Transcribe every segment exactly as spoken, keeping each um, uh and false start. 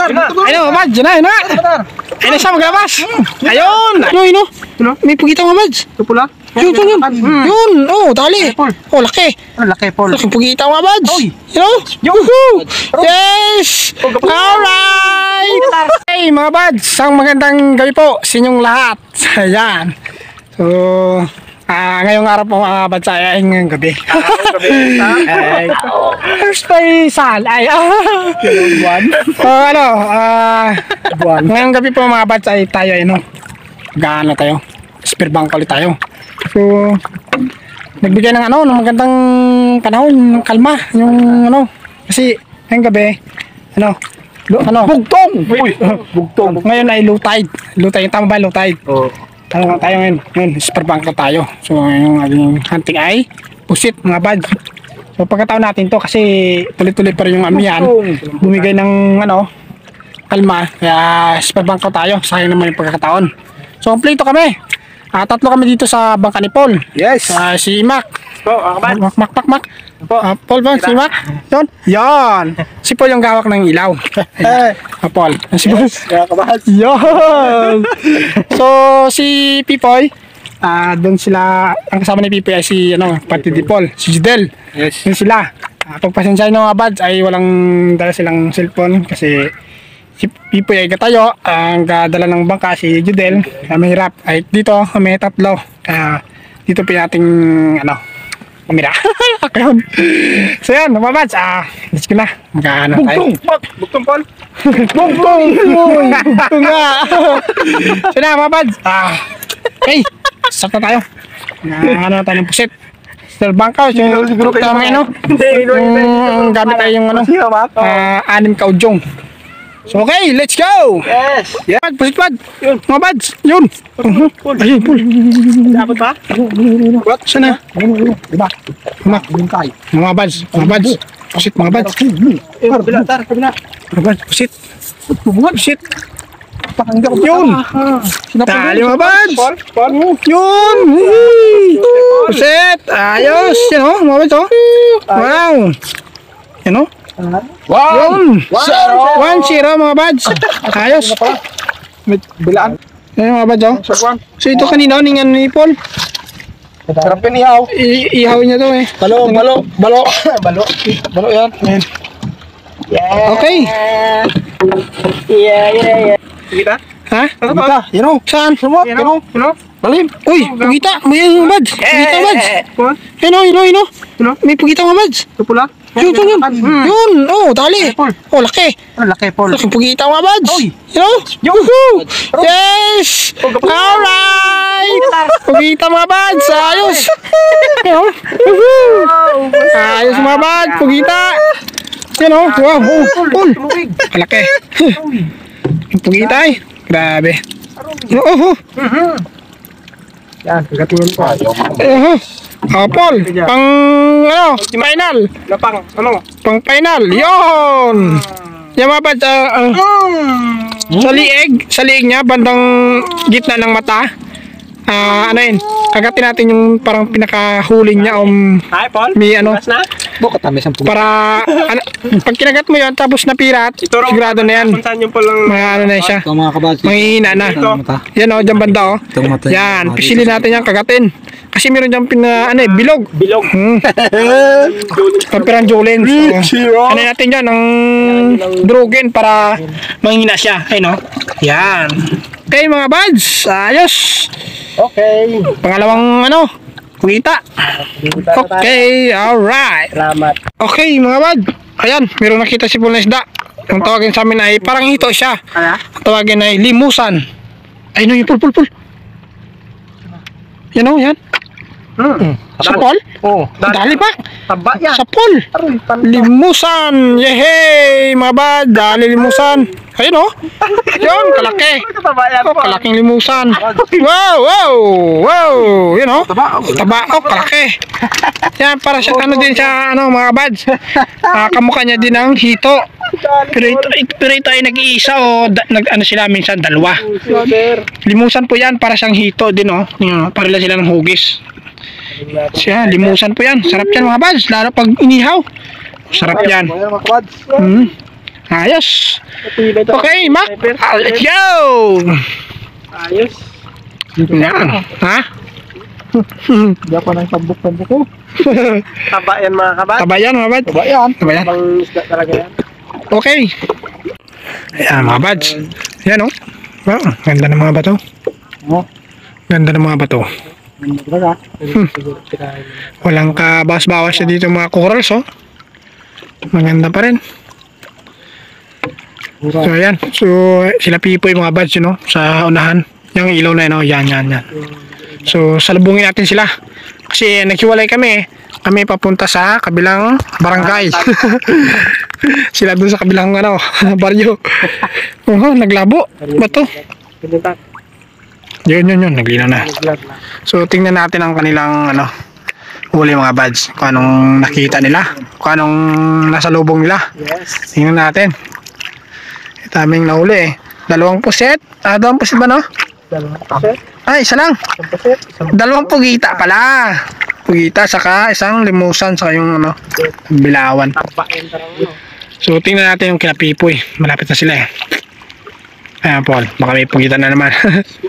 Ayun mga bads, yun na, yun na. Ayun na siya maglabas. Ayun. Ano, yun o. May pugita mga bads. Ito pula? Yun, yun, yun. Yun, oh, tali. Oh, laki. Ano laki, Paul? Laking pugita mga bads. You know? Woohoo! Yes! Alright! Hey mga bads, ang magandang gabi po sa inyong lahat. Ayan. So, Ah, ngayong araw po mga bads ay ngayong gabi. Ay, first special. Ay, ah. Buwan. So, ano, ah, buwan. Ngayong gabi po mga bads ay tayo ay no. Gaano tayo? Spear bank ulit tayo. So, nagbigay ng ano, ng magandang panahon, ng kalma, yung ano. Kasi ngayong gabi, ano, ano? Bugtong. Uy, bugtong. Ngayon ay low tide. Low tide, tama ba low tide? Oo. Ano nga tayo ngayon? Ngayon, spear bank na tayo. So, yung ating hunting ay pusit mga bad. So, pagkataon natin to kasi tuloy-tuloy pa rin yung amihan. Bumigay ng ano, kalma. Kaya spear bank na tayo. Sayang naman yung pagkakataon. So, kompleto kami. Uh, tatlo kami dito sa bangka ni Paul. Yes. Uh, si Mac. Po, oh, Mac, Mac, Mac, Mac. Uh, Paul ba? Si Mac? Yon. Yon. Si Paul yung gawak ng ilaw. Uh, Paul. Si Paul. Yon. So, si Pipoy, uh, doon sila, ang kasama ni Pipoy ay si, ano, pati di Paul, si Judel. Yes. Yun sila. Uh, pagpasensyahin ng mga bads ay walang dala silang cellphone kasi si Pipoy ay katayo, ang kadala ng bangka si Judel, kaya mahirap. Ay dito kami tatlo, kaya dito po yung ating ano, kamera. So yan, mga bads, ah, let's go na, magkaano tayo. Bugtong! Bugtong, Paul! Bugtong! Bugtong nga! So na, mga bads, ah, okay, start na tayo. Na, ano na tayo ng pusit. Spear bank house, yung tama yun, no? Yung gamit tayo yung ano, ah, anim ka udyong. So, okay, let's go! Yes! Yeah, pusit pad! Yun! Mga bads! Yun! Ayun, Paul! Dapat ba? What? Saan na? Diba? Mga bads! Mga bads! Pusit mga bads! Kabila, tar! Kabila! Mga bads! Pusit! Pusit! Yun! Tali mga bads! Yun! Pusit! Ayos! Yan o, mga bads o! Wow! Yan o! Wow! one zero mga bads. Ayos. Bilaan. Ayan mga bads oh. So ito kanina ni ni Paul. Sarap yung ihaw. Ihaw niya to eh. Balo, balo, balo. Balo. Balo yan. Okay. Yeah, yeah, yeah. Kita? Ha? Kita? You know? Saan? You know? You know? Balim. Uy, pugita. May mga bads. Pugita bads. You know, you know, you know? May pugita mga bads. Ito pula? Yun, yun, yun. Yun, oh, tali. Oh, laki. Ano laki, Paul? Laking pugita mga bads. You know? Woohoo! Yes! Alright! Pugita mga bads. Ayos. You know? Woohoo! Ayos mga bads. Pugita. You know? Wow. Oh, Paul. Malaki. Yung pugita eh. Grabe. You know, oh, oh. Yan, kagatunan ko. Uh-huh. Oh, Paul, pang ano, final. Pang ano? Pang final. Yon. Yan mga bads, uh, uh, sa liig, sa liig niya, bandang gitna ng mata. Ah, uh, ano yun? Kagatin natin yung parang pinakahuli niya um may ano para ano, pag kinagat mo yun tapos napirat sigurado na yan mga ano na siya manghihina na yan o, dyan banda o yan, pisilin natin yan kagatin kasi meron dyan pina, ano eh, bilog bilog hmm. Pagpirang julin so, ano natin dyan ng drogen para manghihina siya ayun o, yan okay mga buds, ayos. Okay. Pangalawang ano, pugita. Okay, alright. Salamat. Okay mga bud, ayan, meron nakita si Paul na isda. Ang tawagin sa amin ay parang hito siya. Ang tawagin ay limusan. Ay no, yung pul pul pul. Yan o, yan. Hmm. Sa Paul? Oo. Dali pa? Taba yan. Sa Paul. Limusan. Yehey mga bud, dali limusan. Ayun o. Yun, kalaki. Oh, kalaking limusan. Wow, wow, wow. Yun o. Taba, oh, kalaki. Yan, para sa ano din sa ano mga buds. Uh, kamukha niya din ang hito. Pero ito, pero ito ay nag-iisa o da, nag, ano sila minsan dalawa. Limusan po yan, para siyang hito din o. Yun, para lang sila ng hugis. Siya, limusan po yan. Sarap yan mga buds, lalo pag inihaw. Sarap yan. Hmm. Ayos. Okay, Mac. Ah, let's go. Ayos. Yan. Ha? Hindi ako nang sabok-sabok ko. Taba yan mga kabad. Taba yan mga bad. Taba yan. Taba yan. Pang isda talaga yan. Okay. Ayan mga bads. Yan oh. Wow, ganda ng mga bato. Oh. Ganda ng mga bato. Hindi talaga. Hmm. Walang kabawas-bawas siya dito mga corals oh. Maganda pa rin. So ayan. So sila Pipoy mga bads yun oh. Sa unahan. Yung ilaw na yun oh. Yan, yan, yan. So salubungin natin sila. Kasi naghiwalay kami. Kami papunta sa kabilang barangay. Sila doon sa kabilang ano, baryo. Oh, naglabo. Bato. Yun, yun, yun. Naglinaw na. So tingnan natin ang kanilang ano, huli mga buds. Kung anong nakita nila. Kung anong nasa lubong nila. Yes. Tingnan natin. Taming nahuli eh. Dalawang puset. Ah, dalawang puset ba no? Dalawang puset. Ay, isa lang. Isang puset. Dalawang pugita pala. Pugita, saka isang limusan, saka yung ano, bilawan. Tabain talaga. So, tingnan natin yung kinapipoy. Malapit na sila eh. Ayan, Paul. Baka may pugita na naman.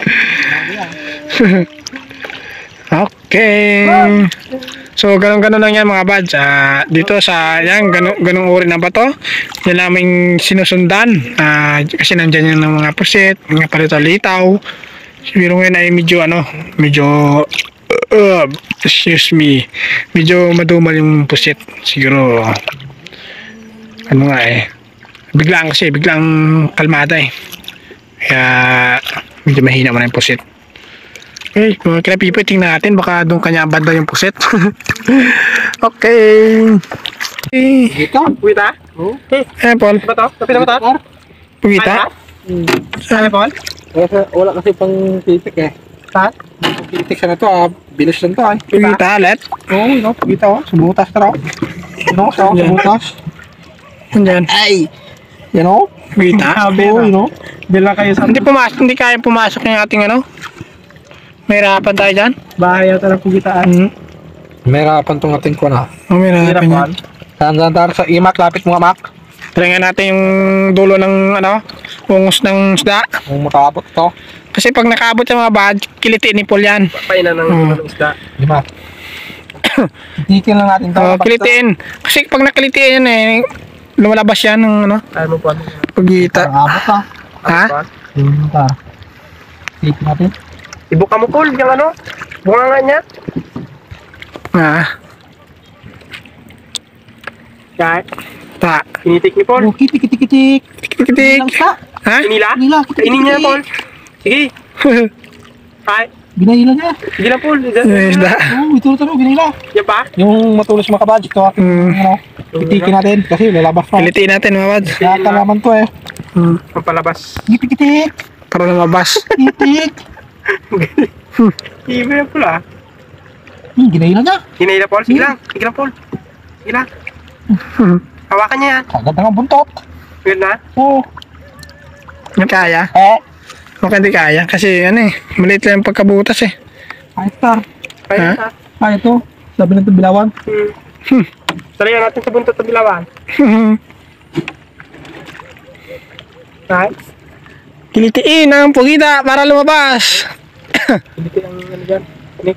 Okay. So, ganun-ganun lang yan mga buds. Uh, dito sa, yan, ganun, ganung uri na bato. Yan naming sinusundan. Uh, kasi nandyan yung mga pusit, mga palito-litaw. Siguro ngayon ay medyo ano, medyo uh, excuse me, medyo madumal yung pusit. Siguro ano nga eh, biglang kasi, biglang kalmada eh. Kaya medyo mahina mo na yung pusit. Okay, kung kaya Pipoy, tingnan natin, baka doon kanya banda yung pusit. Okay. Okay. Dito? Pugita? Okay. Ayan, Paul. Ba to? Kapit na ba to? Pugita. Ano, Paul? Wala kasi pang titik eh. Saan? Titik siya na to ah. Bilis lang to ah. Pugita, let. Oo, oh, no, pagkita oh. Sumutas na raw. Ano, sa Yan. sumutas. Andyan. Ay! Yan oh. Pugita. Sabi Oo, na. you know. Bila kayo sa Hindi pumasok, hindi kaya pumasok yung ating ano. May hirapan tayo dyan. bahay yata ng pugitaan. Hmm. May harapan tong ating ko na. Oh, may Hirap, hirapan Paul. yan. Saan-saan sa imak, lapit mo nga mak. Tringan natin yung dulo ng ano, ungos ng isda. Kung makabot to. Kasi pag nakaabot yung mga bad, kilitiin ni Paul yan. Painan ng Hmm. ng isda. Lima. Titikin lang natin to. Oh, kilitiin. Kasi pag nakilitiin yan eh, lumalabas yan ng ano, Ayaw mo po. pagita. Parang abot ah. Ha? Yung ta. Titikin natin. Ibuka mo, Paul, yung ano? Bunga nga niya. Ah, Kahit, ta. kinitik ni Paul. Oh, kitik, kitik, kitik. Kitik. Lang sa. Ha? Inila? Nila, kitik, Kainin niya, kitik. Paul. Sige. Kahit, Ginahila niya. sige lang, Paul. Yung isda. Oo, ito ito ginahila. Yan ba? Yung matulis mga kabadyo to. Hmm. Ano? Titikin natin kasi lalabas pa. Kilitiin natin mga bad. Kaya kalaman to eh. Hmm. Ang palabas. Kitik, kitik. Para lumabas. Kitik. Iba yan, Paul, ah. Hmm, ginahila niya. Hinahila, Paul. Sige lang. Sige lang, Paul. Sige lang. Hawakan niya yan. Kagad na nga buntot. Yun na. Oo. Hindi kaya. Eh. Baka hindi kaya. Kasi ano eh, maliit lang yung pagkabutas eh. Ay, star. Kaya Ha? na. Ay, ito. Sabi ng bilawan. Hmm. Salihan natin sa buntot ng bilawan. Kahit, Kilitiin ang pugita para lumabas. hindi ang ano dyan. Nick.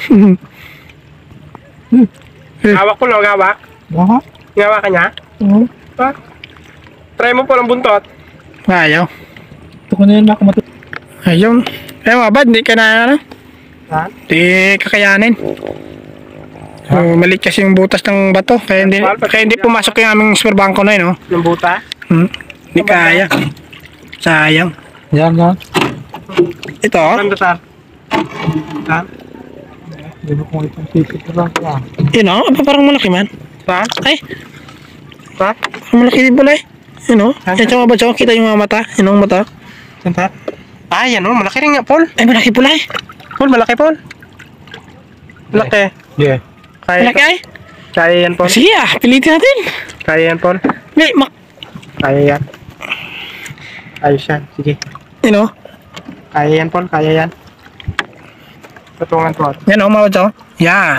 Hawak ko lang, hawak. Aha. Hawak ka niya. Oo. Ha? Try mo po ng buntot. Ayaw. Ito ko na yun, nakumato. Ayun. Eh mga bad, hindi ka na ano. Ha? Hindi kakayanin. So, maliit kasi yung butas ng bato. Kaya hindi, kaya hindi pumasok yung aming super bangko na yun. Oh. Ng buta. Hmm. Hindi kaya. Sayang. Yan, yan. Ito oh. Ano sir? Ha? Hindi mo kung itong titik na lang. Ah. Yun oh. Aba, parang malaki man. Ha? Ay, Ha? parang malaki din pala eh. Yun oh. Yan sa mga bato. Kita yung mga mata. Yun ang mata. Santa? Ah, yan o. Malaki rin nga, Paul. Ay, malaki pula eh. Paul, malaki, Paul. Malaki. Yeah. Kaya, Malaki ay. kaya yan, Paul. Sige ah, pilitin natin. Kaya yan, Paul. Hindi, mak... Kaya yan. Ayos yan. Sige. Yun oh. Kaya yan, Paul. Kaya yan. Patungan, Paul. Yan o, mga bato. Yan.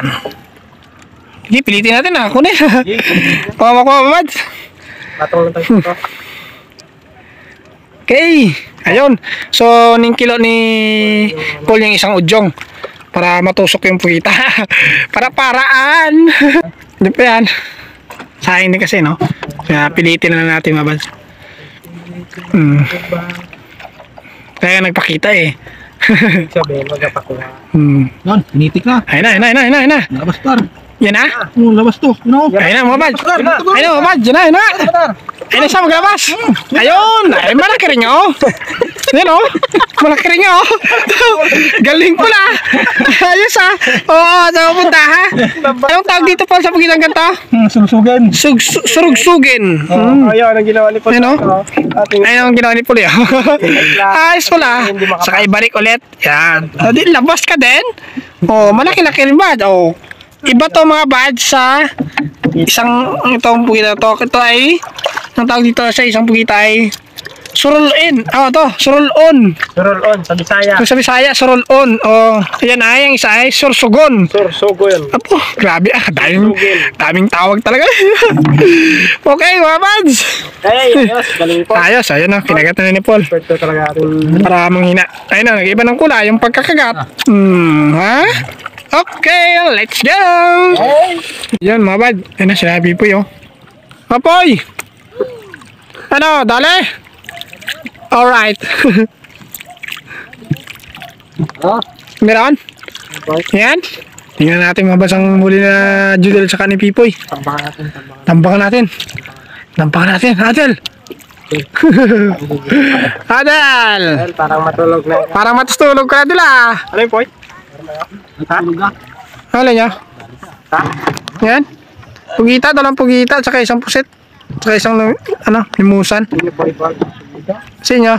Sige, pilitin natin ah. Kunin. Sige. Pama ko, mamad. Patong lang tayo dito. Okay. Ayun. So, ning kilo ni Paul yung isang udyong para matusok yung pugita. Para paraan. Hindi pa yan. Sayang din kasi, no? Kaya pilitin na natin, mga bads. Hmm. Kaya nagpakita eh. Sabi, magpapakuha. Hmm. Yan, pinitik na. Ayun na, ayun na, ayun na, ayun na, ayun na. Labas par. Yan na. Oh, labas to. You know? Ayun na, mga bads. Ayun na, mga bads. Yan na, ayun na. Ayun na siya maglabas. Ayun. Ay, malaki rin nyo. Yan o. Malaki rin nyo. Galing pala. Ayos ah. Oo, saan pupunta ha? Anong tawag dito po sa pagkitang ganito? Hmm, Sulusugan. Sug surugsugin. Oh, ayun, ang ginawa ni Paul. Ayun o. Ating Ayun ang ginawa ni Puli. Ayos pala. Saka ibalik ulit. Yan. O, di, labas ka din. O, malaki-laki rin ba? O, iba to mga badge sa isang itong pugita to. Ito ay, ang tawag dito sa isang pugita ay surul-in. Ah, to, surul-on. roll on sa Bisaya. Kung sa Bisaya, surul-on. O, ayan ay, ang isa ay sursugon. Sur, sugo yun. Apo, grabe ah. Daming, daming tawag talaga. Okay, mga badge. Hey, ayos, galing po. Ayos, ayun na, kinagat na ni Paul. Pwede talaga ating Para manghina. Ayun na, nag-iba ng kulay yung pagkakagat. Hmm, ha? Okay, let's go! Yan, mga bad. Ayun na, sinabi po yun. Apoy! Ano, dali? Alright. Meron? Yan. Tingnan natin mga basang huli na Judel sa ni Pipoy. tambangan natin, tambangan. Tambakan natin. Tambakan natin. Adel! Adel! Well, parang matulog na. Parang matustulog ka na dila. Ano yung point? Ha? Ano niya? Ha? Yan. Pugita, dalang pugita, tsaka isang pusit. Tsaka isang, ano, limusan. Ano yung point, Paul? Sa inyo?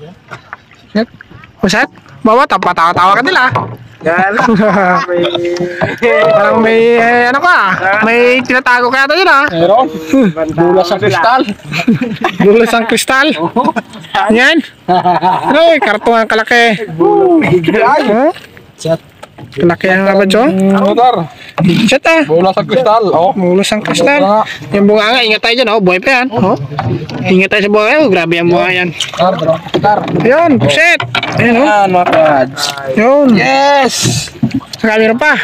Pusit? Bawa, tawa-tawa ka nila. Yan. May... Parang may, eh, ano ka, may tinatago ka yata yun ah. Meron. Bulas sa kristal. Bulas ang kristal. Yan. Ano eh, karton ang kalaki. Huh? Kalaki ang abadyo. Motor. Shit ah. Bulas sa kristal. Oh. Bulas ang kristal. Yung bunga nga, ingat tayo dyan oh, buhay pa yan. Oh. Ingat tayo sa buhay, oh, grabe ang bunga yan. Tar, tar. Ayun, shit. Ayun oh. Yan, mga pads. Yun. Yes! Sa camera pa.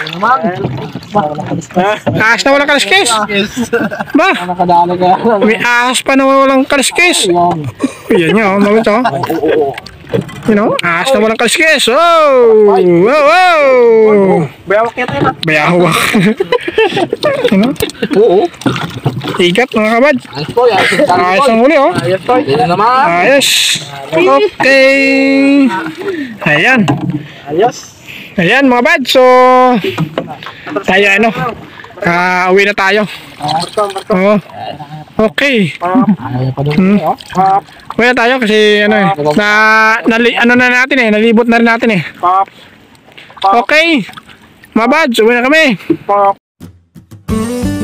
Ahas na walang kaliskis. Ba? Nakadali ka. May ahas pa na walang kaliskis. Yan yun, mabit oh. You know, ahas na walang kaliskis. Oh! Wow! Wow! Bayawak yata yun. Bayawak. You know? Oo. Ikat mga kabad. Ayos po, ayos. Ayos ang huli oh. Ayos, Paul. Ayos naman. Ayos. Okay. Ayan. Ayos. Ayan mga bad. So, tayo ano. Ah, uwi na tayo. Oo. Okay. Ayaw pa doon. Hmm. Uwi na tayo kasi ano eh. Na, nali, ano na natin eh. Nalibot na rin natin eh. Pop. Okay. Mga bad. Uwi na kami. Pop.